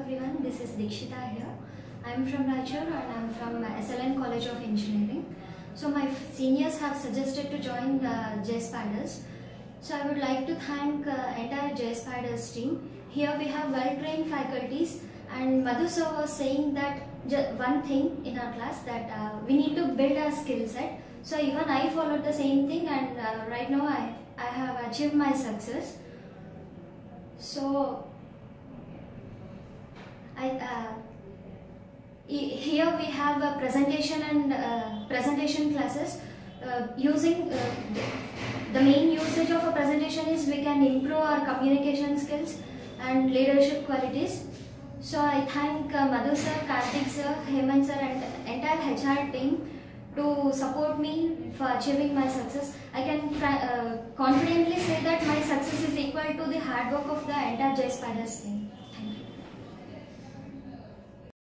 everyone, this is Dikshita here. I am from Raichur and I am from SLN College of Engineering. So my seniors have suggested to join JSPiders. So I would like to thank entire JSPiders team. Here we have well-trained faculties, and Madhu sir was saying that one thing in our class, that we need to build our skill set. So even I followed the same thing, and right now I have achieved my success. So here we have a presentation and presentation classes. Using the main usage of a presentation is we can improve our communication skills and leadership qualities. So I thank Madhu sir, Karthik sir, Hemant sir and entire HR team to support me for achieving my success. I can confidently say that my success is equal to the hard work of the entire JSPiders team.